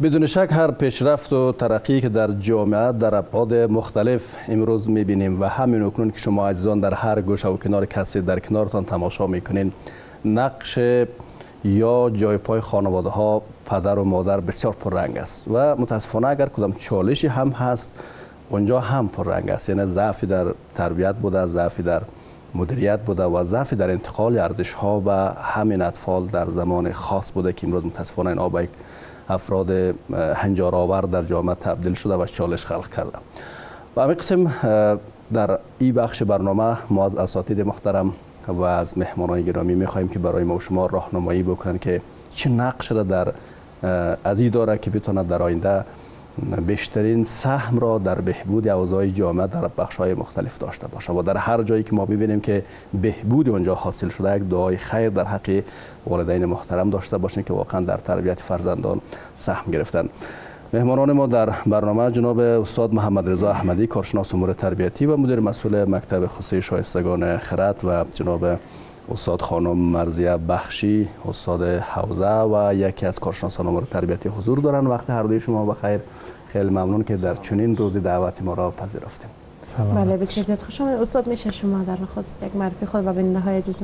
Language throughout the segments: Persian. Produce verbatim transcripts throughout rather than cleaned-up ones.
بدون شک هر پیشرفت و ترقی که در جامعه در ابعاد مختلف امروز میبینیم و همین اکنون که شما عزیزان در هر گوشه و کنار کسی در کنارتان تماشا میکنین، نقش یا جای پای خانواده ها پدر و مادر بسیار پررنگ است و متاسفانه اگر کدام چالشی هم هست اونجا هم پررنگ است. یعنی ضعفی در تربیت بوده، ضعفی در مدیریت بوده و ضعفی در انتقال ارزش ها و همین اطفال در زمان خاص بوده که امروز متاسفانه این آبای افراد هنجارآور در جامعه تبدیل شده و چالش خلق کرده. و همین قسم در این بخش برنامه ما از اساتید محترم و از مهمانان گرامی میخواهیم که برای ما و شما راهنمایی بکنن که چه نقش را در از این داره که بتونه در آینده بیشترین سهم را در بهبود اوضاع جامعه در بخش‌های مختلف داشته باشه و در هر جایی که ما ببینیم که بهبود اونجا حاصل شده یک دعای خیر در حق والدین محترم داشته باشیم که واقعا در تربیت فرزندان سهم گرفتن. مهمانان ما در برنامه جناب استاد محمد رضا احمدی، کارشناس امور تربیتی و مدیر مسئول مکتب خصوصی شایستگان خرد، و جناب استاد خانم مرضیه بخشی، استاد حوزه و یکی از کارشناسان امور تربیتی حضور دارن. وقت هر دوی شما بخیر. خیلی ممنون که در چنین روزی دعوت ما را پذیرفتیم. بله بسیار زیاد خوش آمدید. استاد میشه شما در نخست یک معرفی خود و بیننده های عزیز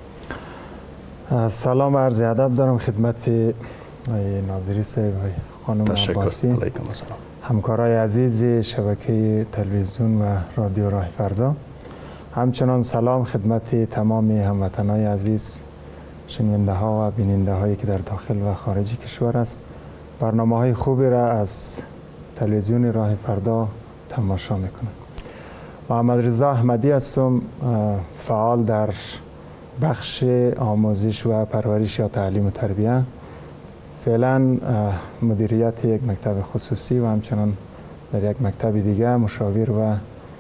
ما؟ سلام و عرض ادب دارم خدمت ناظری صاحب خانم عباسی، همکارای عزیز شبکه تلویزیون و رادیو راه فردا. همچنان سلام خدمت تمام هموطنان عزیز، شنونده ها و بیننده هایی که در داخل و خارج کشور است. برنامه های خوبی را از تلویزیون راه فردا تماشا میکنم. محمد رضا احمدی هستم، فعال در بخش آموزش و پرورش یا تعلیم و تربیت، فعلا مدیریت یک مکتب خصوصی و همچنان در یک مکتب دیگه مشاور و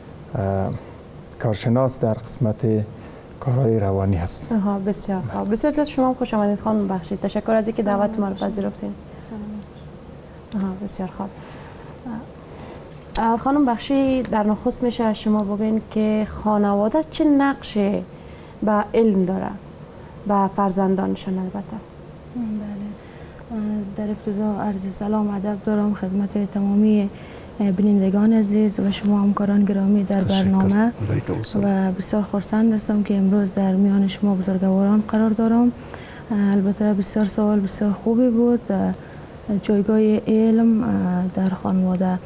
کارشناس در قسمت کارهای روانی هست. آها بسیار خوب. بسیار زیاد شما خوش آمدید خانم بخشی. تشکر از اینکه دعوت ما رو پذیرفتین. آها بسیار خوب. خانم بخشی، در نخست میشه از شما بگین که خانواده چه نقشی به علم داره و فرزندانشان؟ البته بله، در ابتدا عرض سلام ادب دارم خدمت تمامی بینندگان عزیز و شما همکاران گرامی در برنامه و بسیار خرسند هستم که امروز در میان شما بزرگواران قرار دارم. البته بسیار سوال بسیار خوبی بود، جایگاه علم در خانواده.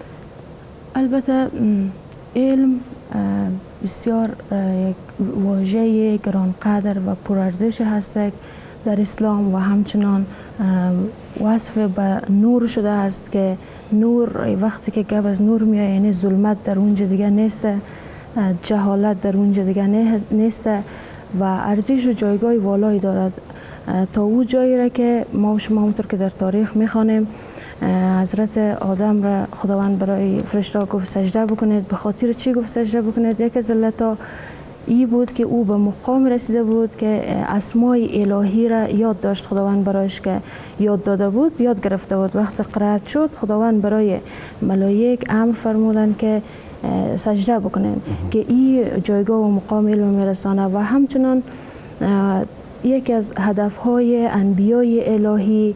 البته علم بسیار یک واژه گرانقدر و پرارزش هست در اسلام و همچنان وصف به نور شده است که نور وقتی که گپ از نور میاد یعنی ظلمت در اونجا دیگه نیست، جهالت در اونجا دیگه نیست و ارزش و جایگاه والایی دارد تا او جایی را که ما و شما همونطور که در تاریخ میخوانیم حضرت آدم را خداوند برای فرشته گفت سجده بکنید. به خاطر چی گفت سجده بکنید؟ یک از علتها ای بود که او به مقام رسیده بود که اسمای الهی را یاد داشت، خداوند برایش که یاد داده بود یاد گرفته بود. وقت قرائت شد خداوند برای ملائک امر فرمودند که سجده بکنند که این جایگاه و مقام علم میرسانه و همچنان یکی از هدفهای انبیای الهی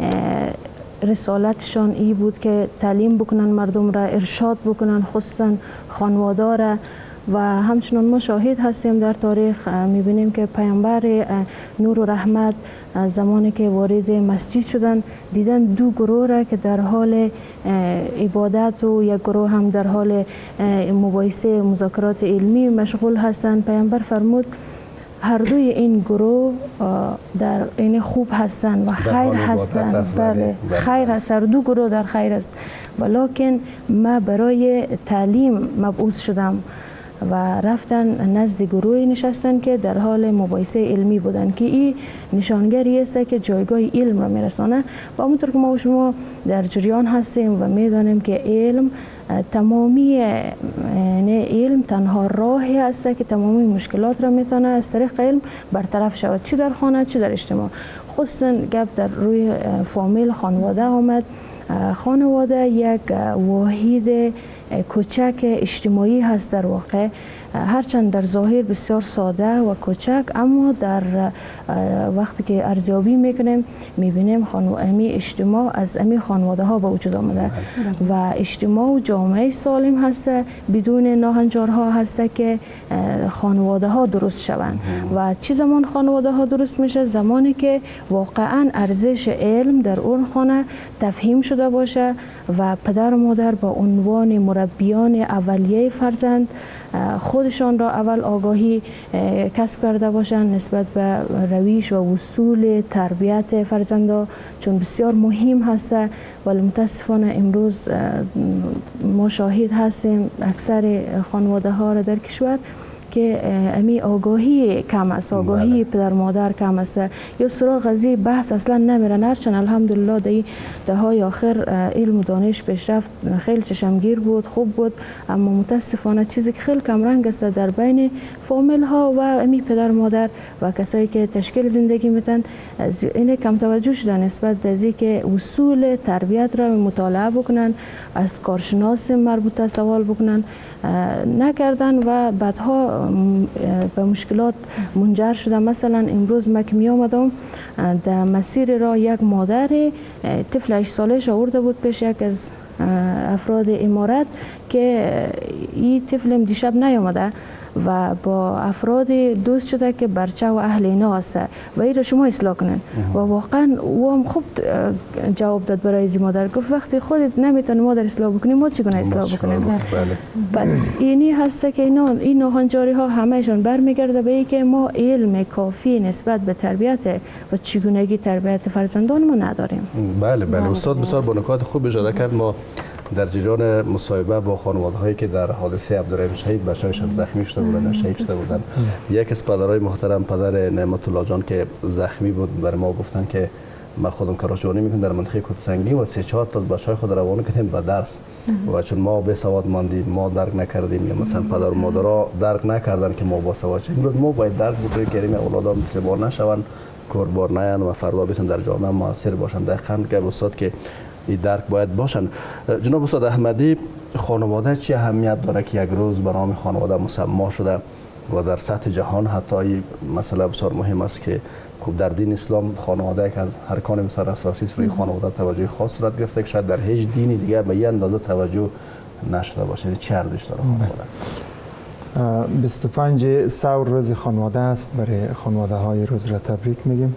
رسالتشان ای بود که تعلیم بکنن مردم را، ارشاد بکنن خصوصا خانواده را و همچنان ما شاهد هستیم در تاریخ میبینیم که پیامبر نور و رحمت زمانی که وارد مسجد شدن دیدن دو گروه را که در حال عبادت و یک گروه هم در حال مباحثه مذاکرات علمی مشغول هستند. پیامبر فرمود هر دوی این گروه در این خوب هستند و خیر هستند. بله خیر هست، هر دو گروه در خیر است، ولیکن ما برای تعلیم مبعوث شدم و رفتن نزد گروهی نشستن که در حال مباحثه علمی بودن که این نشانگری است که جایگاه علم را میرسانه و همونطور که ما و شما در جریان هستیم و میدانیم که علم تمامی یعنی علم تنها راهی است که تمامی مشکلات را میتونه از طریق علم برطرف شود، چی در خانه چی در اجتماع. خصوصا گپ در روی فامیل خانواده آمد. خانواده یک واحد کوچک اجتماعی هست در واقع هرچند در ظاهر بسیار ساده و کوچک، اما در وقتی که ارزیابی میکنیم میبینیم امی اجتماع از امی خانواده ها به وجود آمده و اجتماع و جامعه سالم هست بدون ناهنجارها هست که خانواده ها درست شوند. و چه زمان خانواده ها درست میشه؟ زمانی که واقعا ارزش علم در اون خانه تفهیم شده باشه و پدر و مادر با عنوان مربیان اولیه فرزند خودشان را اول آگاهی کسب کرده باشند نسبت به رویش و اصول تربیت فرزندا، چون بسیار مهم هست. ولی متاسفانه امروز ما شاهد هستیم اکثر خانواده ها را در کشور که امی آگاهی کم است، آگاهی پدر مادر کم است، یا سراغ قضیه بحث اصلا نمیرن. هرچند الحمدلله در دههای آخر علم و دانش پیشرفت خیلی چشمگیر بود، خوب بود، اما متاسفانه چیزی که خیلی کم رنگ است در بین فامیل ها و امی پدر مادر و کسایی که تشکیل زندگی میتن، این کم توجه شدن نسبت به اینکه که اصول تربیت را مطالعه بکنن، از کارشناس مربوطه سوال بکنن نکردن و بعدها به مشکلات منجر شده. مثلا امروز من که می آمدم در مسیر را یک مادر طفل هشت سالش آورده بود پیش یک از افراد امارت که این طفل دیشب نیامده و با افراد دوست شده که برچه و اهل اینا هست و این را شما اصلاح کنن. و واقعا او هم خوب جواب داد برای زی مادر، گفت وقتی خودت نمیتونی مادر اصلاح بکنی ما چگونه اصلاح بکنیم؟ بس اینی هست که اینا این ناهنجاری ها همهشون برمیگرده به اینکه ما علم کافی نسبت به تربیت و چگونگی تربیت فرزندان ما نداریم. بله بله استاد بسیار با نکات خوب اشاره کرد. ما در جریان مصاحبه با خانواده هایی که در حادثه عبدالرحیم شهید بچه‌هایشان زخمی شده بودند، شهید شده بودند، یک از پدرای محترم پدر نعمت الله جان که زخمی بود برای ما گفتن که ما خودم کارآموزی میکنم در منطقه کوتسنگی و سه چهار تا از بچه‌های خود روانه کردیم به درس و چون ما به سواد ماندیم ما درک نکردیم یا مثلا پدر و مادرها درک نکردن که ما با سواد شدیم، ما باید درک بکنیم که این اولادها مثل بار نشوند، کاربار نیان و فردا بتون در جامعه موثر باشن. دقیقاً که استاد که این درک باید باشن. جناب استاد احمدی، خانواده چه اهمیت داره که یک روز به نام خانواده مسما شده و در سطح جهان حتی این مسئله بسیار مهم است که خب در دین اسلام خانواده که از ارکان بسیار اساسی است، روی خانواده توجه خاص صورت گرفته که شاید در هیچ دینی دیگه به این اندازه توجه نشده باشه. چه ارزش داره خانواده؟ بیست و پنج سور روز خانواده است، برای خانواده های روز را تبریک میگیم.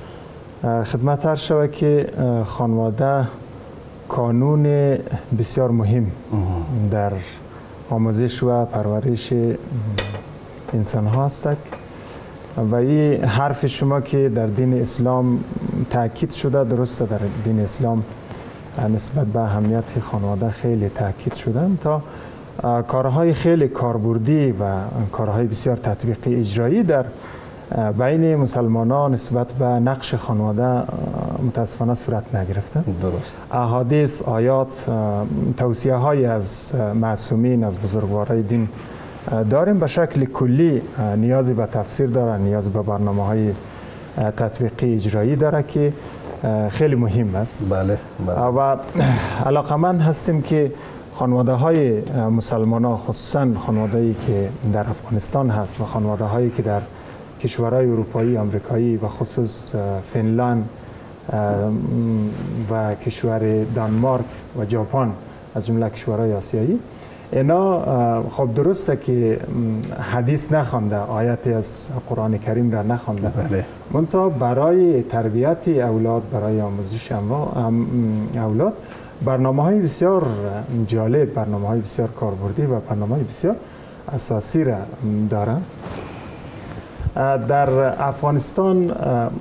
خدمت عرض شود که خانواده کانون بسیار مهم در آموزش و پرورش انسان ها است و این حرف شما که در دین اسلام تاکید شده درسته. در دین اسلام نسبت به اهمیت خانواده خیلی تاکید شده تا کارهای خیلی کاربردی و کارهای بسیار تطبیقی اجرایی در بین مسلمانان نسبت به نقش خانواده متاسفانه صورت نگرفته. درست. احادیث، آیات، توصیه های از معصومین، از بزرگوارای دین داریم. به شکل کلی نیازی به تفسیر داره، نیاز به برنامه های تطبیقی اجرایی داره که خیلی مهم است. بله. بله. و علاقمند هستیم که خانواده های مسلمان ها، خصوصا خانواده هایی که در افغانستان هست و خانواده هایی که در کشورهای اروپایی، آمریکایی و خصوص فنلاند و کشور دانمارک و ژاپن از جمله کشورهای آسیایی، اینا خب درسته که حدیث نخوانده، آیتی از قرآن کریم را نخوانده، منتها برای تربیت اولاد، برای آموزش اولاد برنامه های بسیار جالب، برنامه های بسیار کاربردی و برنامه های بسیار اساسی را دارند. در افغانستان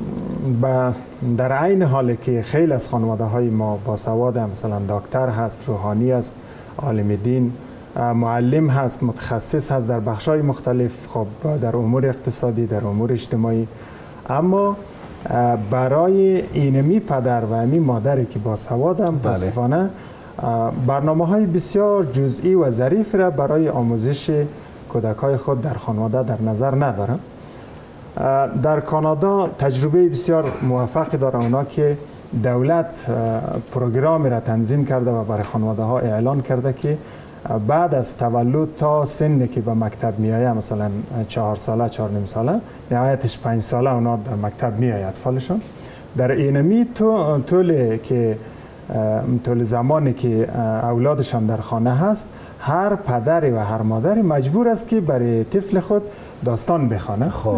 در عین حالی که خیلی از خانواده های ما باسواد، مثلا دکتر هست، روحانی است، عالم دین، معلم هست، متخصص هست در بخش‌های مختلف، خب در امور اقتصادی، در امور اجتماعی، اما برای اینمی پدر و امی مادری که باسواد هم متاسفانه برنامه های بسیار جزئی و ظریف را برای آموزش کودکای خود در خانواده در نظر ندارم. در کانادا تجربه بسیار موفقی داره، اونا که دولت پروگرامی را تنظیم کرده و برای خانواده ها اعلان کرده که بعد از تولد تا سنی که به مکتب میآید، مثلا چهار ساله چهار نیم ساله، نهایتش پنج ساله اونا در مکتب میآید اطفالشون. در اینمی تو طول که طول زمانی که اولادشان در خانه هست، هر پدری و هر مادری مجبور است که برای طفل خود داستان بخوانه. خب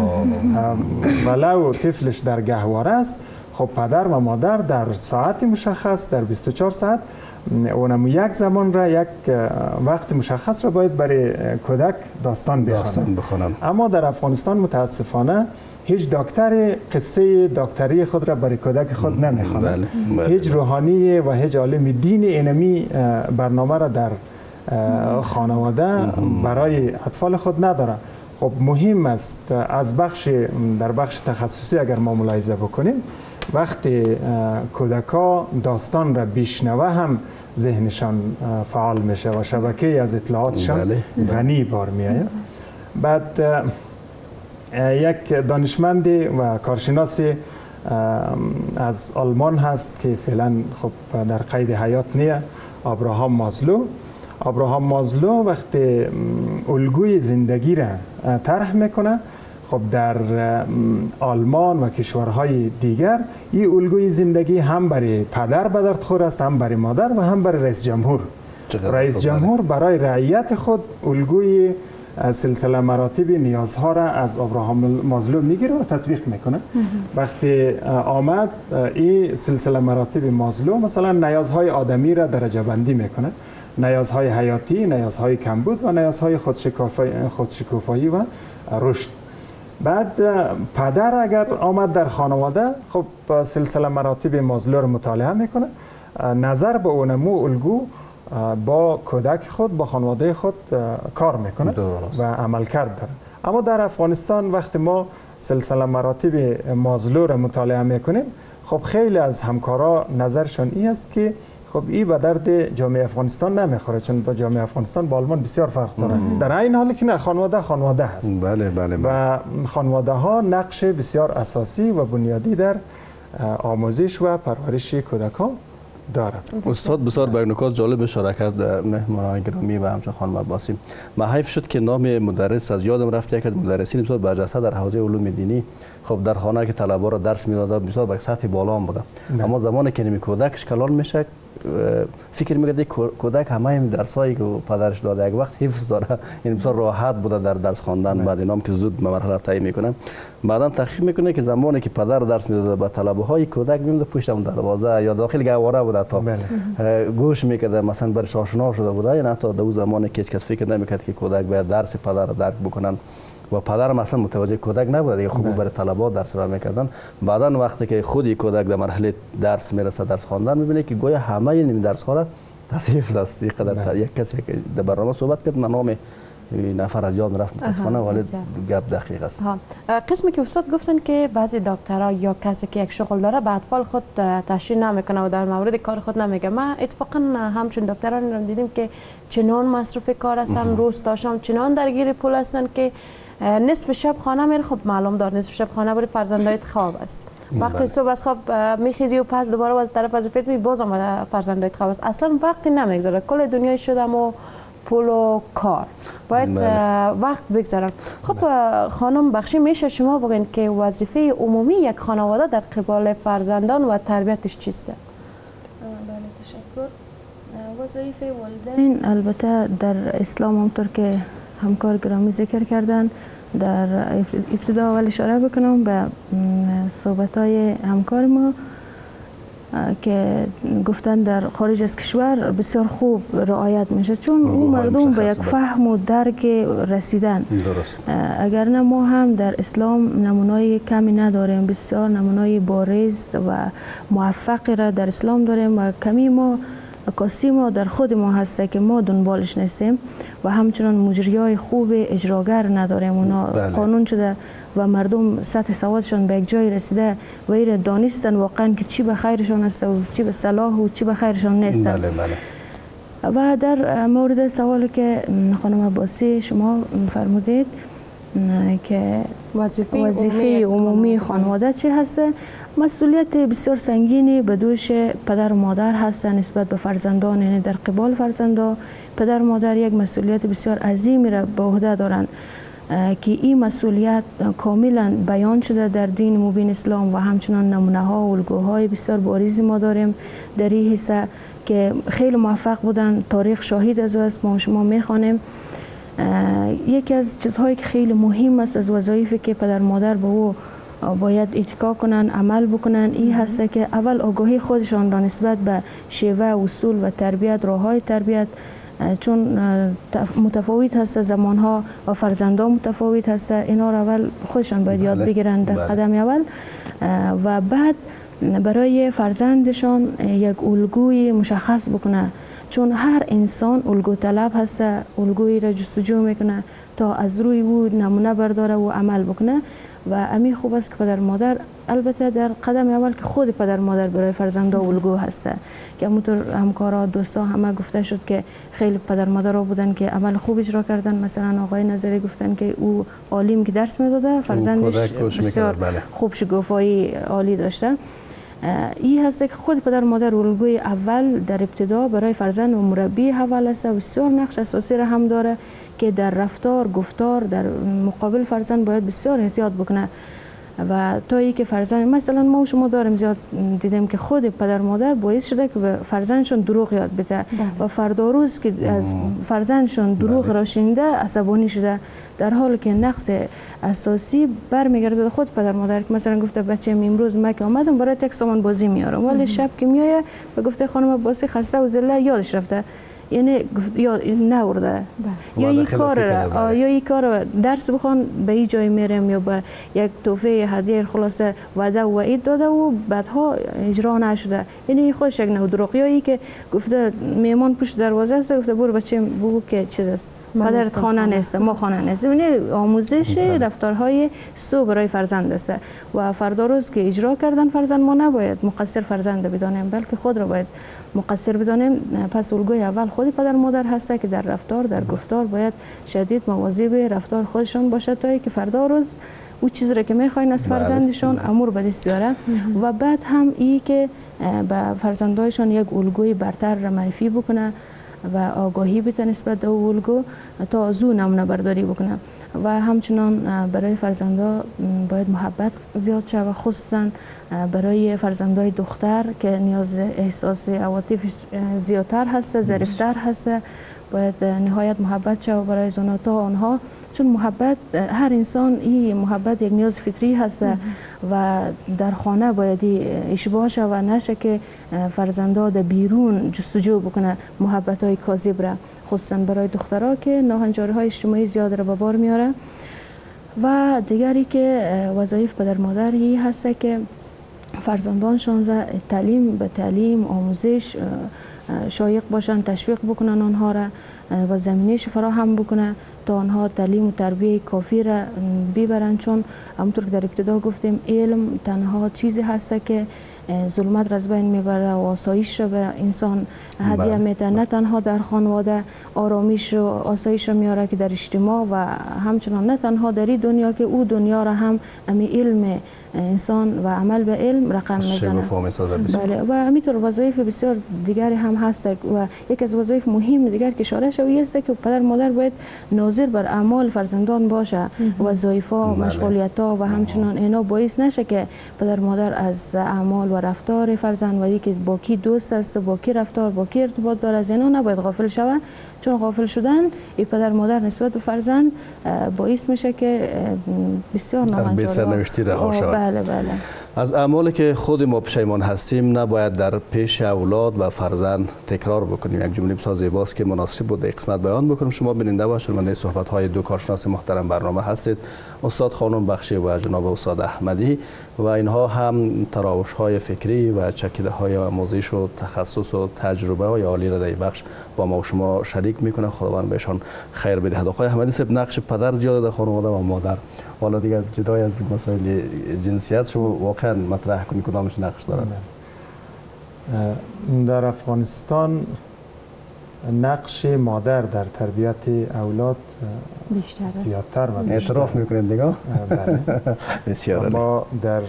ولو طفلش در گهواره است، خب پدر و مادر در ساعت مشخص، در بیست و چهار ساعت، اونم یک زمان را، یک وقت مشخص را باید برای کودک داستان بخوانند. اما در افغانستان متاسفانه هیچ دکتر قصه دکتری خود را برای کودک خود نمیخواند. هیچ روحانی و هیچ عالم دین اینمی برنامه را در خانواده برای اطفال خود نداره. خب مهم است از بخش در بخش تخصصی اگر ما ملاحظه بکنیم، وقتی کودکا داستان را بشنوه هم ذهنشان فعال میشه و شبکه از اطلاعاتشان غنی بار میآید. بعد یک دانشمند و کارشناس از آلمان هست که فعلا خب در قید حیات نیه، ابراهام مازلو. ابراهام مازلو وقتی الگوی زندگی را طرح میکنه، خب در آلمان و کشورهای دیگر این الگوی زندگی هم برای پدر به درد خور است، هم برای مادر و هم برای رئیس جمهور. رئیس جمهور برای رعیت خود الگوی سلسله مراتب نیازها را از ابراهام مازلو میگیره و تطبیق میکنه. وقتی آمد این سلسله مراتب مازلو مثلا نیازهای آدمی را درجه بندی میکنه: نیازهای حیاتی، نیازهای کمبود و نیازهای خودشکوفایی و رشد. بعد پدر اگر آمد در خانواده، خب سلسله مراتب مازلو رو مطالعه میکنه، نظر به اونمو الگو با کودک خود، با خانواده خود کار میکنه و عمل کرد داره. اما در افغانستان وقتی ما سلسله مراتب مازلو رو مطالعه میکنیم، خب خیلی از همکارا نظرشون این است که خب این به درد جامعه افغانستان نمیخوره، چون با جامعه افغانستان با آلمان بسیار فرق داره. در این حالی که نه، خانواده خانواده هست. بله بله بله. و خانواده ها نقش بسیار اساسی و بنیادی در آموزش و پرورش کودکان دارد. استاد بسیار به نکات جالب اشاره کرد مهمانان گرامی و همچنین خانم عباسی. ما حیف شد که نام مدرس از یادم رفت. یک از مدرسین بسیار برجسته در حوزه علوم دینی، خب در خانه که طلبه را درس میداد بسیار به سطح بالا هم بوده. اما زمانی که نمی کودکش کلان میشه، فکر می‌کرد کودک همه این درسایی که پدرش داده یک وقت حفظ داره، یعنی بسیار راحت بوده در درس خواندن. بعد اینام که زود به مرحله طی میکنه، بعدا تحقیق میکنه که زمانی که پدر درس میداده به طلبه های کودک میموند پشت اون دروازه یا داخل گهواره بوده تا گوش میکرده، مثلا برش آشنا شده بوده. یعنی حتی در اون زمانی که هیچ کس فکر نمیکرد که کودک باید درس پدر را درک بکنن و پدر مثلا متوجه کودک نبوده دیگه، خوب برای طلبات درس را میکردن. بعدا وقتی که خودی کودک در مرحله درس میرسه، درس خواندن، میبینه که گویا همه این درس ها را حفظ است. اینقدر یک کسی که در برنامه صحبت کرد، من نام نفر از یاد رفت متاسفانه، ولی گپ دقیق است. قسمی که استاد گفتن که بعضی دکترها یا کسی که یک شغل داره به اطفال خود تشریح نمیکنه و در مورد کار خود نمیگه. ما اتفاقا همچون دکتران رو دیدیم که چنان مصروف کار هستن، روز تا شام چنان درگیر پول هستن که نصف شب خانه میره. خب معلوم دار نصف شب خانه بری، فرزندایت خواب است. وقتی صبح از خواب میخیزی و پس دوباره باز طرف از فکر می باز آمده فرزندایت خواب است. اصلا وقتی نمیگذره، کل دنیای شدم و پول و کار باید وقت بگذارن. خب خانم بخشی، میشه شما بگین که وظیفه عمومی یک خانواده در قبال فرزندان و تربیتش چیست؟ بله تشکر. وظیفه والدین البته در اسلام همطور که همکار گرامی ذکر کردن، در ابتدا اول اشاره بکنم به صحبت‌های همکار ما که گفتن در خارج از کشور بسیار خوب رعایت میشه، چون اون مردم به یک فهم و درک رسیدن. اگر نه ما هم در اسلام نمونای کمی نداریم، بسیار نمونای بارز و موفقی را در اسلام داریم و کمی ما کاستی ما در خود ما هسته که ما دنبالش نیستیم و همچنان مجریای خوب اجراگر نداریم. اونا بله. قانون شده و مردم سطح سوادشان به یک جای رسیده و ایره دانستن واقعا که چی به خیرشان است و چی به صلاح و چی به خیرشان نیستن. بله بله. و در مورد سوالی که خانم عباسی شما فرمودید، که وظیفه, وظیفه عمومی خانواده چی هست. مسئولیت بسیار سنگینی به دوش پدر و مادر هست نسبت به فرزندان، یعنی در قبال فرزندان پدر و مادر یک مسئولیت بسیار عظیمی را به عهده دارند که این مسئولیت کاملا بیان شده در دین مبین اسلام و همچنان نمونه ها و الگوهای بسیار بارزی ما داریم در این حصه که خیلی موفق بودن. تاریخ شاهد از است، ما شما میخوانیم. یکی از چیزهایی که خیلی مهم است از وظایفی که پدر مادر به او باید اتکا کنن، عمل بکنن، این هست که اول آگاهی خودشان را نسبت به شیوه، اصول و تربیت، راههای تربیت، چون متفاوت هست زمانها و فرزندان متفاوت هست، اینا را اول خودشان باید یاد بگیرن در قدم اول و بعد برای فرزندشان یک الگوی مشخص بکنه، چون هر انسان الگو طلب هست، الگویی را جستجو میکنه تا از روی او نمونه برداره و عمل بکنه و امی خوب است که پدر مادر البته در قدم اول که خود پدر مادر برای فرزندا الگو هست که همونطور همکارا دوستا همه گفته شد که خیلی پدر مادر ها بودن که عمل خوب اجرا کردن. مثلا آقای نظری گفتن که او عالم که درس میداده فرزندش بسیار خوب شگفت‌های عالی داشته. این هست که خود پدر مادر الگوی اول در ابتدا برای فرزند و مربی حوال است و بسیار نقش اساسی را هم داره که در رفتار گفتار در مقابل فرزند باید بسیار احتیاط بکنه و تا ای که فرزند مثلا ما و شما داریم زیاد دیدیم که خود پدر مادر باعث شده که به فرزندشون دروغ یاد بده و فردا روز که از فرزندشون دروغ را شنیده عصبانی شده، در حالی که نقص اساسی برمیگرده به خود پدر مادر که مثلا گفته بچه امروز من که آمدم برای تک سامان بازی میارم ولی شب که میایه و گفته خانم بازی خسته و زله یادش رفته، یعنی یا نورده یا این کار یا این کار درس بخوان به این جای میرم یا به یک تحفه هدیه خلاصه وعده و وعید داده و بعدها اجرا نشده، یعنی خودش یک نوع دروغ. یا ای که گفته میمان پشت دروازه است گفته برو بچه بگو که چیز است پدرت خانه نیست ما خانه نیست، یعنی آموزش رفتارهای سو برای فرزند است و فردا روز که اجرا کردن فرزند ما نباید مقصر فرزند بدانیم بلکه خود را باید مقصر بدانیم. پس الگوی اول خود پدر مادر هست که در رفتار در گفتار باید شدید مواظب رفتار خودشان باشه تا که فردا روز او چیزی را که میخواین از فرزندشان امور به دست بیاره و بعد هم ای که به فرزندایشان یک الگوی برتر را معرفی بکنه و آگاهی بده نسبت به الگو تا از او نمونه برداری بکنه و همچنان برای فرزندا باید محبت زیاد شه و خصوصا برای فرزندای دختر که نیاز احساس عواطف زیادتر هست، ظریفتر هست، باید نهایت محبت شه و برای زناتا آنها، چون محبت هر انسان این محبت یک نیاز فطری هست و در خانه باید اشباه شه و نشه که فرزندا در بیرون جستجو بکنه محبت های کاذب را، خصوصا برای دخترها که ناهنجاری های اجتماعی زیاد را به بار میاره. و دیگری که وظایف پدر مادر هی هست که فرزندانشان را تعلیم به تعلیم آموزش شایق باشن، تشویق بکنن آنها را و زمینه‌اش فراهم بکنه تا آنها تعلیم و تربیه کافی را ببرن، چون همونطور که در ابتدا گفتیم علم تنها چیزی هست که ظلمت را از بین میبره و آسایش را به انسان هدیه میده، نه تنها در خانواده آرامش و آسایش را میاره که در اجتماع و همچنان نه تنها در این دنیا که او دنیا را هم امی علم انسان و عمل به علم رقم میزنه. بله و همینطور وظایف بسیار دیگری هم هست و یک از وظایف مهم دیگر که اشاره شوی است که پدر مادر باید ناظر بر اعمال فرزندان باشه، وظایف‌ها، مشغولیت‌ها و همچنان اینا باعث نشه که پدر مادر از اعمال و رفتار فرزند و که با کی دوست است، با کی رفتار، با کی ارتباط داره از اینا نباید غافل شوه، چون غافل شدن ای پدر مادر نسبت به فرزند باعث میشه که بسیار ناهنجار سرنوشتی رها شود. بله بله. از اعمالی که خود ما پشیمان هستیم نباید در پیش اولاد و فرزند تکرار بکنیم. یک جمله بسیار زیباست که مناسب بود در قسمت بیان بکنم. شما بیننده و شنونده صحبت های دو کارشناس محترم برنامه هستید، استاد خانم بخشی و جناب استاد احمدی، و اینها هم تراوش های فکری و چکیده های آموزش و تخصص و تجربه های عالی را در بخش با ما و شما شریک میکنه. خداوند بهشان خیر بدهد. آقای احمدی صاحب، نقش پدر زیاده در خانواده و مادر، حالا دیگه جدای از مسائل جنسیت شما واقعا مطرح کنید کدامش نقش داره؟ در افغانستان نقش مادر در تربیت اولاد بیشتر است. زیادتر و بیشتر اعتراف میکنید دیگه؟ بله. بسیار ما در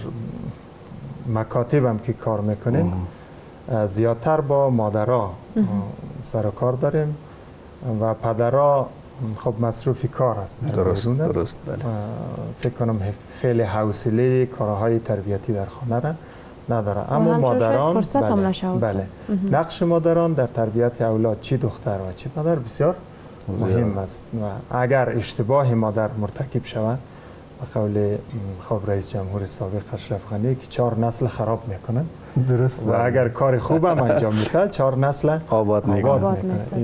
مکاتب هم که کار میکنیم زیادتر با مادرها سر و کار داریم و پدرها خب مصروفی کار است. درست درست بله. فکر کنم خیلی حوصله کارهای تربیتی در خانه را نداره، اما مادران بله, بله. نقش مادران در تربیت اولاد چی دختر و چی پدر بسیار مهم است و اگر اشتباه مادر مرتکب شود به قول خب رئیس جمهور سابق اشرف غنی که چهار نسل خراب میکنن درست و اگر کار خوب هم انجام میده چهار نسل آباد میکنه.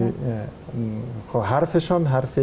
خب حرفشان حرف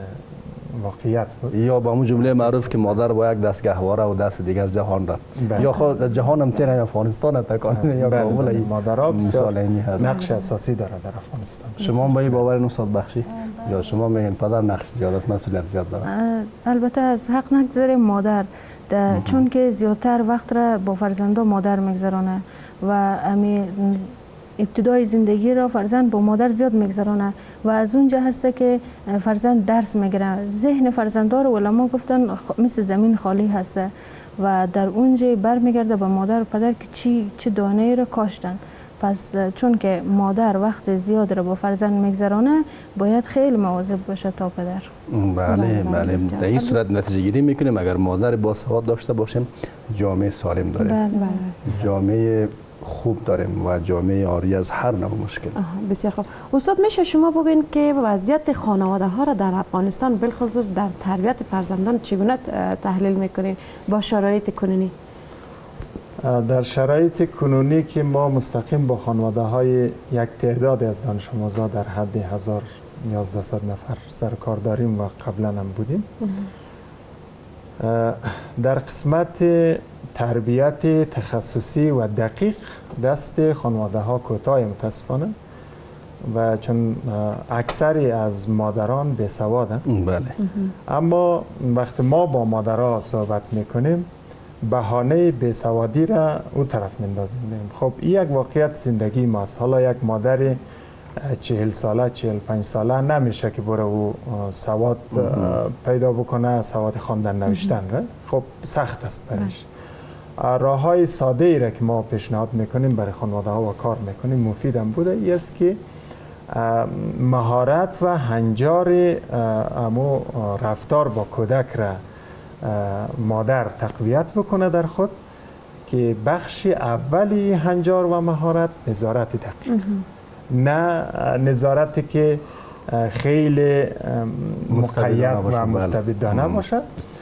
واقعیت بود. یا با همون جمله معروف که مادر با یک دست گهواره و دست دیگر جهان را بله. یا خود جهان هم تیره افغانستان تکانه یا کابل ای مادرها نقش اساسی داره در افغانستان. شما با این باور استاد بخشی یا شما میگین پدر نقش زیاد است مسئولیت زیاد داره؟ البته از حق نگذاریم مادر چون که زیادتر وقت را با فرزندا مادر میگذرانه و امی ابتدای زندگی را فرزند با مادر زیاد میگذرانه و از اونجا هسته که فرزند درس میگیره. ذهن فرزندار علما گفتن مثل زمین خالی هسته و در اونجا برمیگرده به مادر و پدر که چی چه دانه را کاشتن. پس چون که مادر وقت زیاد را با فرزند میگذرانه باید خیلی مواظب باشه تا پدر. بله بله در این صورت نتیجه گیری میکنیم اگر مادر باسواد داشته باشیم جامعه سالم داریم. بله. جامعه خوب داریم و جامعه عاری از هر نوع مشکل. بسیار خوب. استاد میشه شما بگوین که وضعیت خانواده ها را در افغانستان بالخصوص در تربیت فرزندان چگونه تحلیل میکنین با شرایط کنونی؟ در شرایط کنونی که ما مستقیم با خانواده های یک تعداد از دانش آموزان در حد هزار و یازده نفر سر کار داریم و قبلا هم بودیم. در قسمت تربیت تخصصی و دقیق دست خانواده ها کوتاه متاسفانه و چون اکثری از مادران بی‌سوادند. بله. اما وقتی ما با مادرها صحبت میکنیم بهانه بی‌سوادی را او طرف میندازیم. خب این یک واقعیت زندگی ماست. حالا یک مادر چهل ساله چهل پنج ساله نمیشه که بره او سواد پیدا بکنه، سواد خواندن نوشتن را خب سخت است برش. راه های ساده ای را که ما پیشنهاد میکنیم برای خانواده ها و کار میکنیم مفید هم بوده ای است که مهارت و هنجار امو رفتار با کودک را مادر تقویت بکنه در خود که بخش اولی هنجار و مهارت نظارت دقیق، نه نظارتی که خیلی مقید و مستبدانه باشد.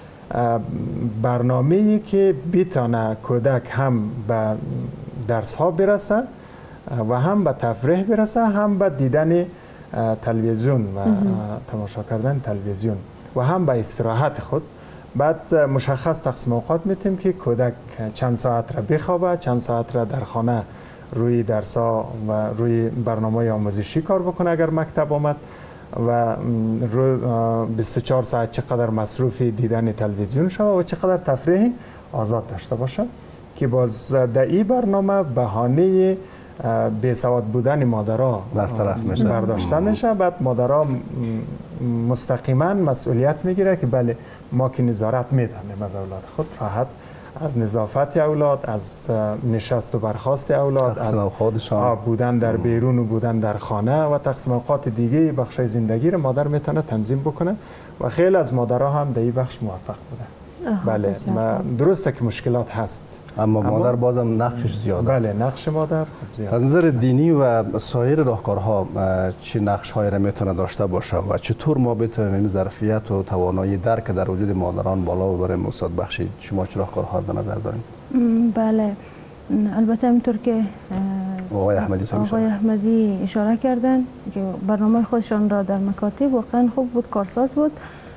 برنامه‌ای که بتانه کودک هم به درس ها برسه و هم به تفریح برسه، هم به دیدن تلویزیون و تماشا کردن تلویزیون و هم به استراحت خود. بعد مشخص تقسیم اوقات میتیم که کودک چند ساعت را بخوابه، چند ساعت را در خانه روی درس‌ها و روی برنامه آموزشی کار بکنه اگر مکتب آمد و بیست و چهار ساعت چقدر مصروف دیدن تلویزیون شود و چقدر تفریح آزاد داشته باشه که باز در این برنامه بهانه بی‌سواد بودن مادرها برداشته میشه. بعد مادرها مستقیما مسئولیت میگیره که بله ما که نظارت میدانیم از اولاد خود، راحت از نظافت اولاد، از نشست و برخاست اولاد، از بودن در بیرون و بودن در خانه و تقسیم اوقات دیگه بخشای زندگی رو مادر میتونه تنظیم بکنه و خیلی از مادرها هم در این بخش موفق بودن. بله درسته که مشکلات هست اما مادر بازم نقشش زیاد است. بله نقش مادر زیاد. از نظر دینی و سایر راهکارها چه نقش هایی را میتونه داشته باشه و چطور ما بتونیم این ظرفیت و توانایی درک در وجود مادران بالا ببریم؟ استاد بخشی شما چه راهکارها در نظر دارین؟ بله البته همینطور که آقای احمدی آقای احمدی اشاره کردن که برنامه خودشان را در مکاتب واقعا خوب بود، کارساز بود،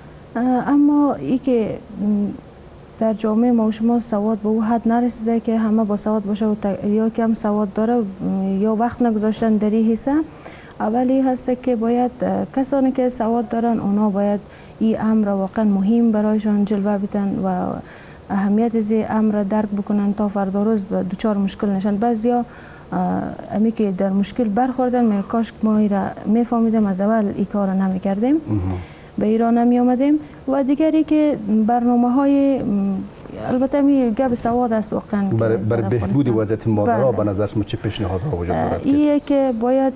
اما ای که در جامعه ما و شما سواد به او حد نرسیده که همه با سواد باشه و یا کم سواد داره یا وقت نگذاشتن در این حصه. اولی هست که باید کسانی که سواد دارن اونا باید این امر واقعا مهم برایشان جلوه بدن و اهمیت از این امر درک بکنن تا فردا روز دوچار مشکل نشن. بعضیا امی که در مشکل برخوردن میگه کاش ما ای را میفهمیدیم از اول این کار را نمیکردیم، به ایران نمی آمدیم. و دیگری که برنامه های البته می گپ سواد است واقعا برای بر بهبود وضعیت مادرها به نظر شما چه پیشنهادها وجود دارد؟ اینه که باید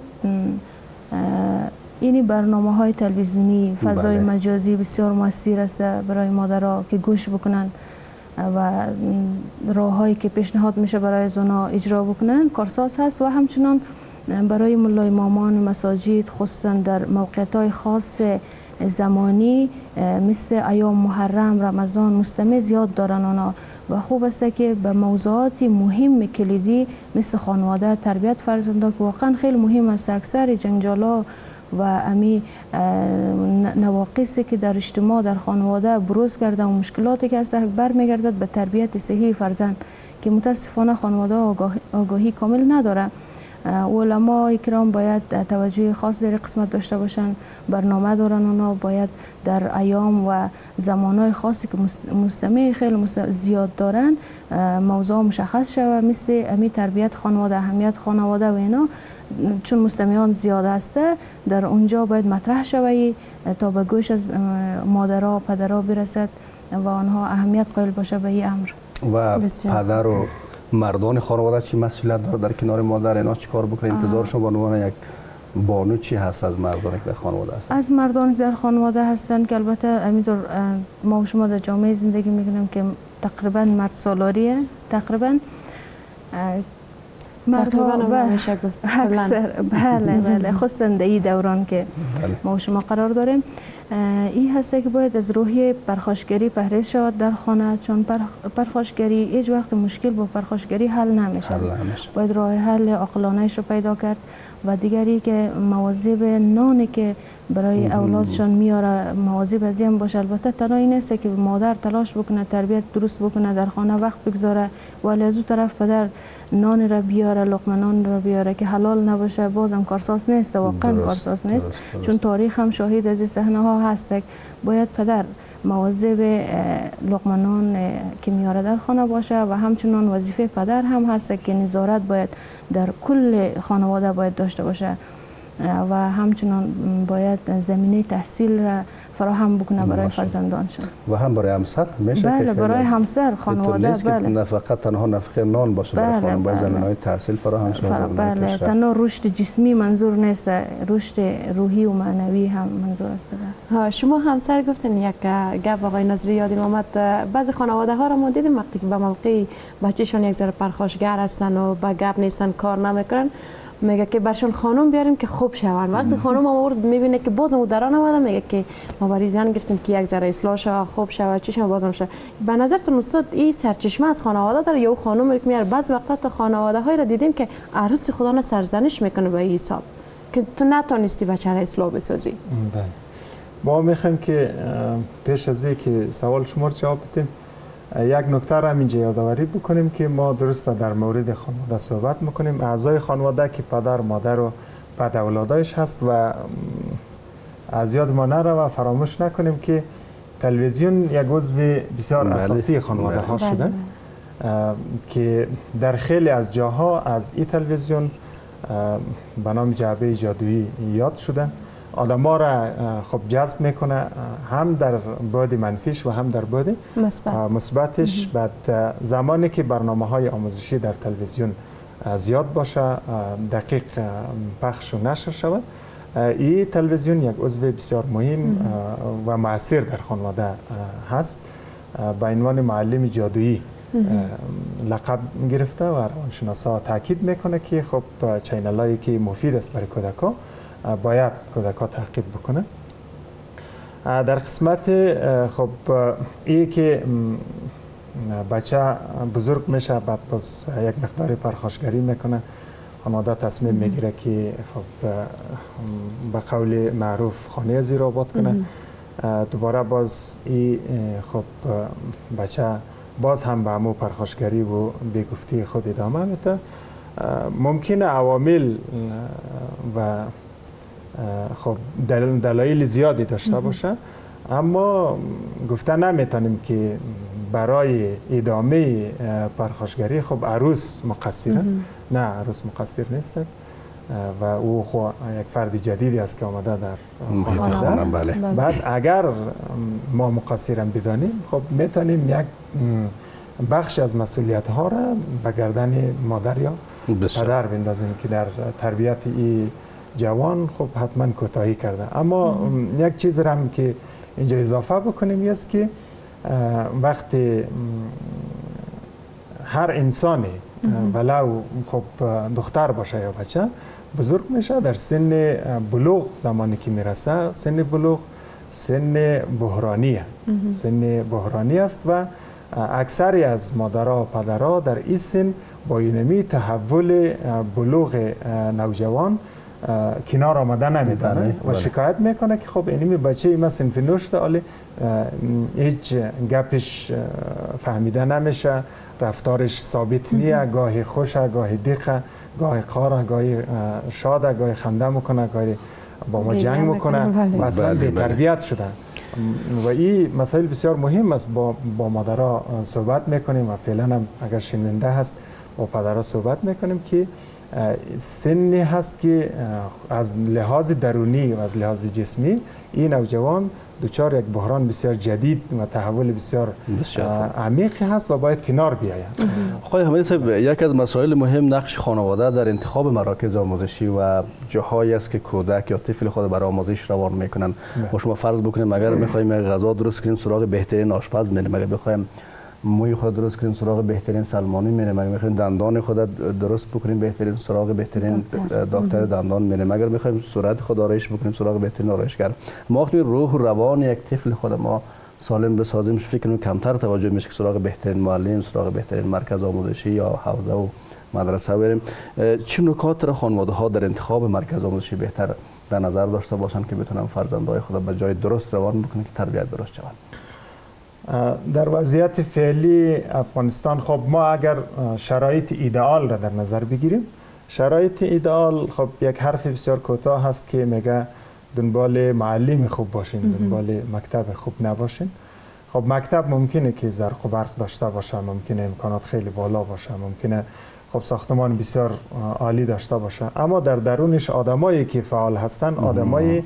این برنامه های تلویزیونی فضای بله. مجازی بسیار موثر است برای مادرها که گوش بکنن و راه هایی که پیشنهاد میشه برای زنها اجرا بکنن کارساز هست. و همچنان برای ملای امامان مساجد خصوصا در موقعیت های خاص زمانی مثل ایام محرم رمضان مستمع زیاد دارن اونا و خوب است که به موضوعات مهم کلیدی مثل خانواده تربیت فرزندان که واقعا خیلی مهم است. اکثر جنجالا و امی نواقصی که در اجتماع در خانواده بروز کرده و مشکلاتی که هست برمیگردد به تربیت صحیح فرزند که متاسفانه خانواده آگاه، آگاهی کامل نداره. علما کرام باید توجه خاص در قسمت داشته باشن، برنامه دارن اونا باید در ایام و زمانهای خاصی که مستمع خیلی زیاد دارن موضوع مشخص شود مثل امی تربیت خانواده اهمیت خانواده و اینا چون مستمعان زیاد هسته در اونجا باید مطرح شود تا به گوش از مادرها پدرها برسد و آنها اهمیت قائل باشه به این امر. و پدر و مردان خانواده چی مسئولیت داره در کنار مادر اینا چی کار بکنه؟ انتظارشون به عنوان یک بانو چی هست از مردانی که در خانواده هستن؟ از مردانی که در خانواده هستن که البته همینطور ما و شما در جامعه زندگی میکنیم که تقریبا مرد سالاریه تقریبا مردها نمیشه گفت اکثر بله بله خصوصا در این دوران که ما و شما قرار داریم این هست که باید از روحیه پرخاشگری پرهیز شود در خانه چون پرخاشگری هیچ وقت مشکل با پرخاشگری حل نمیشه. باید راه حل عاقلانه‌اش رو پیدا کرد و دیگری که مواظب نانی که برای اولادشان میاره مواظب از این باشه. البته تنها این است که مادر تلاش بکنه تربیت درست بکنه در خانه وقت بگذاره ولی از اون طرف پدر نان را بیاره لقمه نان را بیاره که حلال نباشه بازم کارساز نیست واقعا کارساز نیست درست، درست. چون تاریخ هم شاهد از این صحنه ها هست. باید پدر مواظب لقمه نان که میاره در خانه باشه و همچنان وظیفه پدر هم هست که نظارت باید در کل خانواده باید داشته باشه و همچنان باید زمینه تحصیل را فراهم بکنه برای فرزندانشان و هم برای همسر میشه بله برای همسر خانواده بله نه فقط تنها نفقه نان باشه بله برای خانم باید بله. زمینه‌های تحصیل فراهم شه بله تنها رشد جسمی منظور نیست رشد روحی و معنوی هم منظور است. شما همسر گفتین یک گپ آقای ناظری یادم آمد بعضی خانواده ها را ما دیدیم وقتی که به موقع بچه‌شان یک ذره پرخاشگر هستن و با گپ نیستن کار نمیکنن میگه که برشون خانم بیاریم که خوب شون. وقتی خانم آورد میبینه که بازم او دران آمده میگه که ما بریزیان گرفتیم که یک ذره اصلاح شود خوب شود چی شود بازم شود. به نظرتون استاد این سرچشمه از خانواده داره یا خانم که میاره؟ بعض وقتا تا خانواده هایی را دیدیم که عروس خدا را سرزنش میکنه به این حساب که تو نتونستی بچه را اصلاح بسازی. بله ما میخوایم که پیش از اینکه سوال شما رو جواب بدیم یک نکته را اینجا یادآوری بکنیم که ما درست در مورد خانواده صحبت میکنیم. اعضای خانواده که پدر مادر و بعد اولادایش هست و از یاد ما نره و فراموش نکنیم که تلویزیون یک عضو بسیار بله. اساسی خانواده ها بله. شده که در خیلی از جاها از این تلویزیون به نام جعبه جادویی یاد شده آدم ها را خب جذب میکنه هم در بعد منفیش و هم در بعد مثبتش. بعد زمانی که برنامه های آموزشی در تلویزیون زیاد باشه دقیق پخش و نشر شود این تلویزیون یک عضو بسیار مهم و مؤثر در خانواده هست به عنوان معلم جادویی لقب گرفته و روانشناسا تاکید میکنه که خب چینل هایی که مفید است برای کودکان باید کودکان تعقیب بکنه. در قسمت خب ای که بچه بزرگ میشه بعد باز یک مقدار پرخاشگری میکنه خانواده تصمیم میگیره که خب به قول معروف خانه زیر آباد کنه دوباره باز ای خب بچه باز هم به همون پرخاشگری و بیگفتی خود ادامه میده. ممکنه عوامل و خب دلایل زیادی داشته باشه اما گفته نمیتونیم که برای ادامه پرخاشگری خب عروس مقصره، نه عروس مقصر نیست و او خو یک فرد جدیدی است که آمده در خانه. بله. بعد اگر ما مقصرم بدانیم خب میتونیم یک بخش از مسئولیت ها را به گردن مادر یا بسیار. پدر بندازیم که در تربیت این جوان خب حتما کوتاهی کرده. اما ام. یک چیز را هم که اینجا اضافه بکنیم است که وقتی هر انسانی ولو خب دختر باشه یا بچه بزرگ میشه، در سن بلوغ زمانی که میرسه سن بلوغ سن بحرانیه، سن بحرانی است و اکثری از مادرها و پدرها در این سن با اینمی تحول بلوغ نوجوان کنار آمده نمیدانه و شکایت میکنه که خب اینمی بچه ایما سنف نو شده، ولی هیچ گپش فهمیده نمیشه، رفتارش ثابت نیه، گاهی خوشه، گاهی دیقه، گاهی قاره، گاهی شاده، گاهی خنده میکنه، گاهی با ما جنگ میکنه و اصلا بی تربیت شده. و این مسائل بسیار مهم است. با با مادرها صحبت میکنیم و فعلا هم اگر شنونده هست با پدرها صحبت میکنیم که سنی هست که از لحاظ درونی و از لحاظ جسمی این نوجوان دوچار یک بحران بسیار جدید و تحول بسیار, بسیار عمیقی هست و باید کنار بیاید. خواهی حمید صاحب، یک از مسائل مهم نقش خانواده در انتخاب مراکز آموزشی و جاهایی است که کودک یا طفل خود برای آموزش روان میکنن. با شما فرض بکنیم اگر میخوایم غذا درست کنیم سراغ بهترین آشپز میریم، اگر بخوایم موی خود درست کنیم سراغ بهترین سلمانی میریم، اگر میخوایم دندان خود درست بکنیم بهترین سراغ بهترین دکتر دندان میریم، اگر میخوایم صورت خود آرایش بکنیم سراغ بهترین آرایشگر. ما وقتی روح و روان یک طفل خود ما سالم بسازیم فکر کنم کمتر توجه میشه که سراغ بهترین معلم، سراغ بهترین مرکز آموزشی یا حوزه و مدرسه بریم. چه نکات را خانواده ها در انتخاب مرکز آموزشی بهتر در نظر داشته باشند که بتونن فرزندای خود به جای درست روان بکنن که تربیت درست شود؟ در وضعیت فعلی افغانستان خب ما اگر شرایط ایدئال را در نظر بگیریم، شرایط ایدئال خب یک حرف بسیار کوتاه هست که میگه دنبال معلم خوب باشین، دنبال مکتب خوب نباشین. خب مکتب ممکنه که زرق و برق داشته باشه، ممکنه امکانات خیلی بالا باشه، ممکنه خب ساختمان بسیار عالی داشته باشه، اما در درونش آدمایی که فعال هستن آدمایی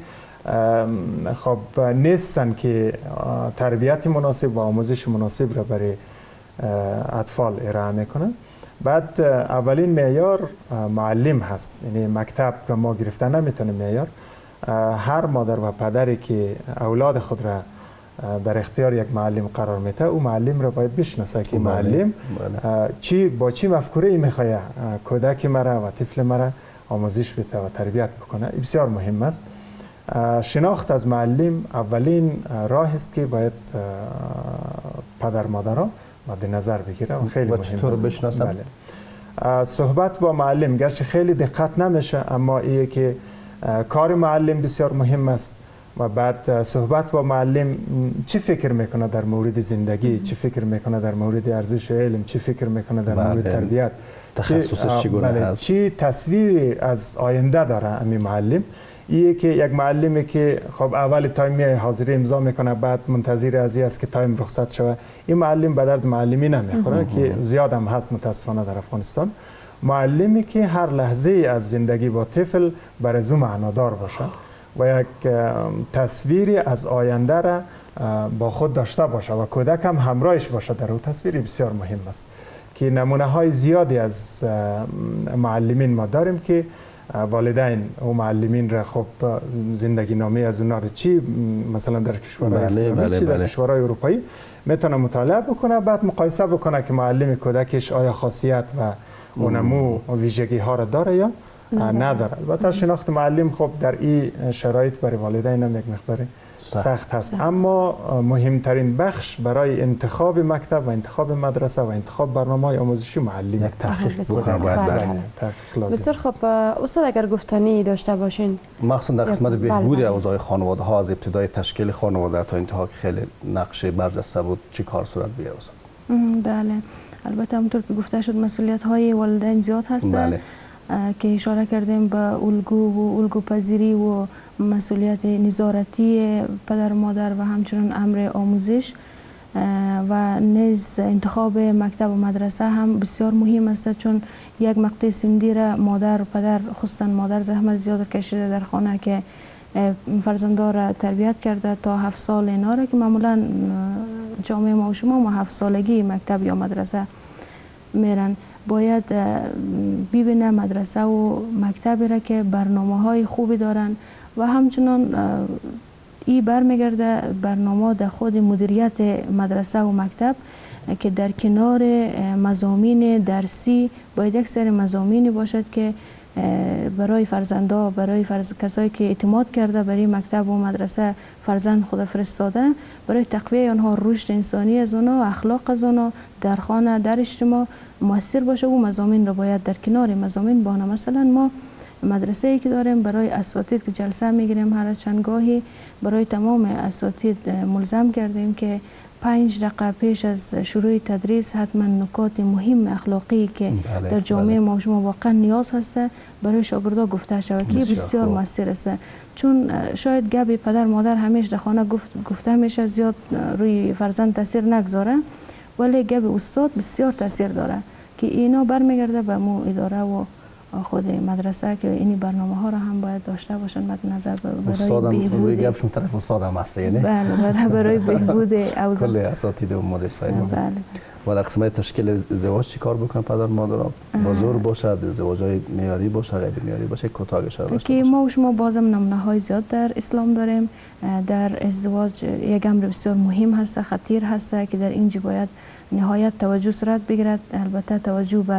خب نیستن که تربیت مناسب و آموزش مناسب را برای اطفال ارائه میکنن. بعد اولین معیار معلم هست، یعنی مکتب را ما گرفته نمیتونه معیار. هر مادر و پدری که اولاد خود را در اختیار یک معلم قرار میده او معلم را باید بشناسه که معلم چی با چی مفکوره میخواد کودک مرا و طفل مرا آموزش بده و تربیت بکنه. بسیار مهم است. شناخت از معلم اولین راه است که باید پدر مادرها مد نظر بگیره و خیلی مهم است. بله. صحبت با معلم گرچه خیلی دقت نمیشه، اما ایه که کار معلم بسیار مهم است. و بعد صحبت با معلم چی فکر میکنه در مورد زندگی، چی فکر میکنه در مورد ارزش علم، چی فکر میکنه در مورد تربیت، تخصصش چگونه هست، چی تصویری از آینده داره امی معلم. ایه که یک معلمی که خب اول تایم حاضری امضا میکنه بعد منتظر از است که تایم رخصت شوه، این معلم به درد معلمی نمیخوره که زیاد هم هست متاسفانه در افغانستان. معلمی که هر لحظه از زندگی با طفل بر از او معنادار باشه و یک تصویری از آینده را با خود داشته باشه و کودک هم همراهش باشه در اون تصویری بسیار مهم است. که نمونه های زیادی از معلمین ما داریم که والدین و معلمین را خب زندگی نامه از اونا رو چی مثلا در کشورهای اسلامی بله، چی در بله. کشورهای اروپایی میتونه مطالعه بکنه، بعد مقایسه بکنه که معلم کودکش آیا خاصیت و اونمو و ویژگی ها را داره یا نداره. البته شناخت معلم خب در این شرایط برای والدین هم یک مقدار سخت هست، اما مهمترین بخش برای انتخاب مکتب و انتخاب مدرسه و انتخاب برنامه‌های آموزشی معلم یک تحقیق بکنه باید تحقیق لازم. بسیار خب استاد اگر گفتنی داشته باشین مخصوصا در قسمت بهبود اوضاع خانواده ها از ابتدای تشکیل خانواده تا انتها که خیلی نقش برجسته بود چی کار صورت بگیره استاد؟ بله البته همونطور که گفته شد مسئولیت های والدین زیاد هست. بله. که اشاره کردیم به الگو و الگو پذیری و مسئولیت نظارتی پدر و مادر و همچنین امر آموزش. و نیز انتخاب مکتب و مدرسه هم بسیار مهم است، چون یک مقطع سندی را مادر و پدر، خصوصا مادر زحمت زیاد کشیده در خانه که فرزندا را تربیت کرده تا هفت سال اینا را که معمولا جامعه ما و شما ما هفت سالگی مکتب یا مدرسه میرن. باید ببینه مدرسه و مکتبی را که برنامه های خوبی دارن و همچنان ای برمیگرده برنامه در خود مدیریت مدرسه و مکتب که در کنار مضامین درسی باید یک سری مضامینی باشد که برای فرزندا، برای فرز... کسایی که اعتماد کرده برای مکتب و مدرسه فرزند خود فرستاده، برای تقویه آنها رشد انسانی از آنها، اخلاق از آنها در خانه در اجتماع مؤثر باشه. و مضامین را باید در کنار مضامین بانه. مثلا ما مدرسه ای که داریم برای اساتید که جلسه میگیریم هر چند گاهی، برای تمام اساتید ملزم کردیم که پنج دقیقه پیش از شروع تدریس حتما نکات مهم اخلاقی که بله، در جامعه بله. ما شما واقعا نیاز هسته برای شاگردا گفته شود که بسیار موثر است. چون شاید گپ پدر مادر همیشه در خانه گفت گفته میشه زیاد روی فرزند تاثیر نگذاره، ولی گپ استاد بسیار تاثیر داره که اینا برمیگرده به مو اداره و خود مدرسه که این برنامه ها را هم باید داشته باشن مد نظر برای بهبود. روی گپشون طرف استاد هم هست یعنی بله برای بهبود اوضاع کل اساتید و مدرسای ما. بله. و در قسمت تشکیل ازدواج چی کار بکنن پدر مادرها؟ بازور باشد، ازدواجای معیاری باشه، غیر معیاری باشه، کوتاه اشاره داشته که ما و شما بازم نمونه های زیاد در اسلام داریم. در ازدواج یک امر بسیار مهم هست، خطیر هست که در اینجا باید نهایت توجه صورت بگیرد. البته توجه بر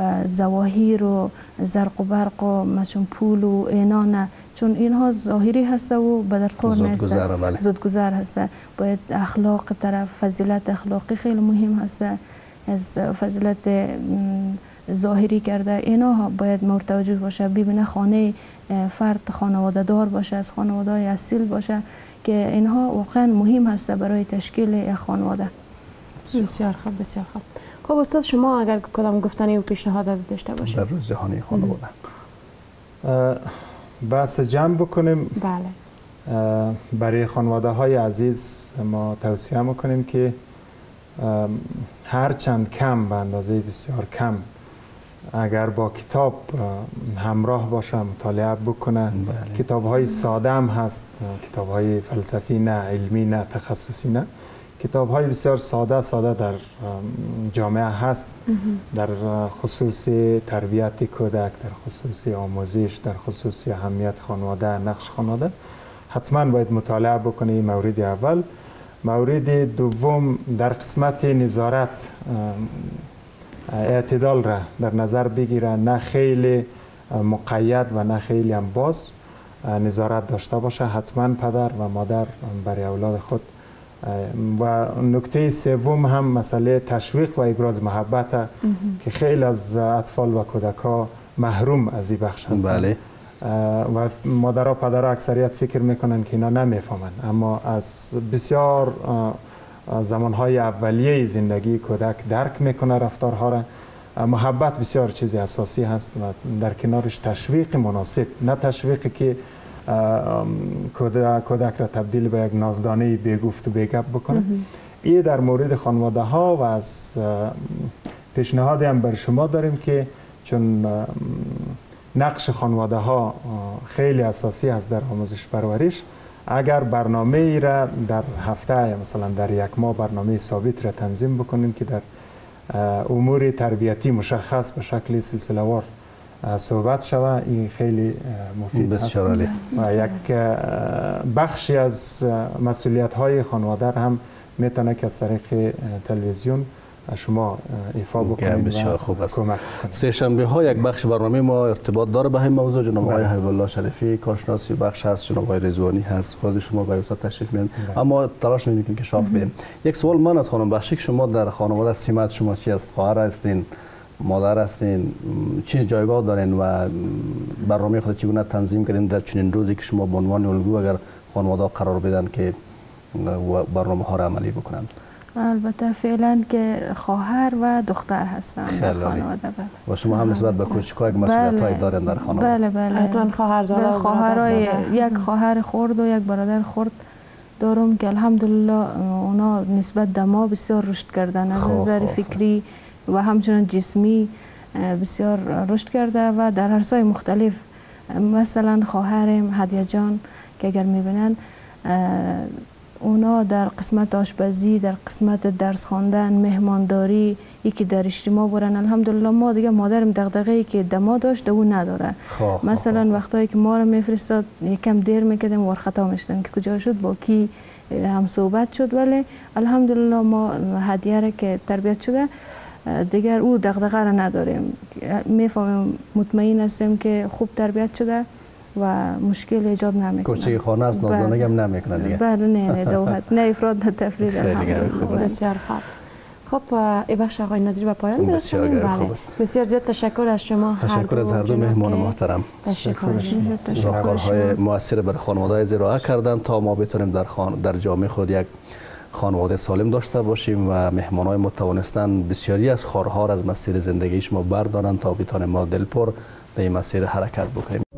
ظواهر و زرق و برق و مثلا پول و اینا نه، چون اینها ظاهری هست و به درکار نیست، زودگذر هست. باید اخلاق طرف، فضیلت اخلاقی خیلی مهم هست. از فضیلت ظاهری کرده اینا باید مورد توجه باشه. ببینه خانه فرد خانواده دار باشه، از خانواده اصیل باشه که اینها واقعا مهم هست برای تشکیل یک خانواده. بسیار خوب، بسیار خوب. خب استاد شما اگر کدام گفتنی و پیشنهاد داشته باشید در روز جهانی خانواده بحث جمع بکنیم. بله. برای خانواده های عزیز ما توصیه میکنیم که هر چند کم به اندازه بسیار کم اگر با کتاب همراه باشه مطالعه بکنه. بله. کتاب های ساده هم هست، کتاب های فلسفی نه، علمی نه، تخصصی نه. کتاب های بسیار ساده ساده در جامعه هست در خصوص تربیت کودک، در خصوص آموزش، در خصوص اهمیت خانواده، نقش خانواده. حتما باید مطالعه بکنه. این مورد اول. مورد دوم در قسمت نظارت اعتدال را در نظر بگیره، نه خیلی مقید و نه خیلی هم باز نظارت داشته باشه. حتما پدر و مادر برای اولاد خود. و نکته سوم هم مسئله تشویق و ابراز محبت که خیلی از اطفال و کودک‌ها محروم از این بخش هستند. بله. و مادر و پدر اکثریت فکر میکنن که اینا نمیفهمن، اما از بسیار زمانهای اولیه زندگی کودک درک میکنه رفتارها را. محبت بسیار چیز اساسی هست و در کنارش تشویق مناسب، نه تشویقی که کودک را تبدیل به یک نازدانه بیگفت و بیگپ بکنه. این در مورد خانواده ها. و از پیشنهادی هم بر شما داریم که چون نقش خانواده ها خیلی اساسی است در آموزش پرورش، اگر برنامه ای را در هفته مثلا در یک ماه برنامه ثابت را تنظیم بکنیم که در امور تربیتی مشخص به شکل سلسله وار صحبت شود، این خیلی مفید است. و یک بخشی از مسئولیت های خانواده هم میتونه که از طریق تلویزیون شما ایفا بکنید و کمک کنید. سه شنبه ها یک بخش برنامه ما ارتباط داره به همین موضوع. جناب آقای حبیب الله شریفی کارشناسی بخش هست، جناب آقای رضوانی هست، خود شما با استاد تشریف میارید، اما تلاش میکنیم که شاف بدیم. یک سوال من از خانم بخشی که شما در خانواده سمت شما چی است؟ خواهر هستین، مادر هستین، چه جایگاه دارین و برنامه خود چگونه تنظیم کردین در چنین روزی که شما به عنوان الگو اگر خانواده قرار بدن که برنامه ها را عملی بکنند؟ البته فعلا که خواهر و دختر هستن در خانواده. و شما هم نسبت به کوچک‌ها یک مسئولیت هایی دارین در خانواده؟ بله بله. حتما خواهرزاده و خواهرای یک خواهر خرد و یک برادر خرد دارم که الحمدلله اونا نسبت به ما بسیار رشد کردن از نظر فکری و همچنان جسمی بسیار رشد کرده و در عرصه‌های مختلف. مثلا خواهرم هدیه جان که اگر میبینن اونا در قسمت آشپزی، در قسمت درس خواندن، مهمانداری، یکی در اجتماع برن. الحمدلله ما دیگه مادرم دغدغه‌ای که دما داشت او نداره. خواه مثلا خواه. وقتایی که ما رو میفرستاد یکم دیر میکردیم ورخطا میشدن که کجا شد با کی هم صحبت شد، ولی الحمدلله ما هدیه را که تربیت شده دیگر او دغدغه را نداریم. میفهمیم، مطمئن هستیم که خوب تربیت شده و مشکل ایجاد نمیکنه. کوچه خانه است، نازدانه هم نمیکنه دیگه. بله نه نه دوحت نه افراد نه تفرید. خیلی خوب است. بسیار خوب. خب این بخش آقای نظری به پایان بسیار خوب است. بسیار زیاد تشکر از شما. تشکر از هر دو مهمان محترم. تشکر. راهکارهای موثر برای خانواده ارائه کردن تا ما بتونیم در خان در جامعه خود یک خانواده سالم داشته باشیم و مهمانای ما توانستن بسیاری از خارها از مسیر زندگی شما بردارن تا بتونیم ما دلپر به این مسیر حرکت بکنیم.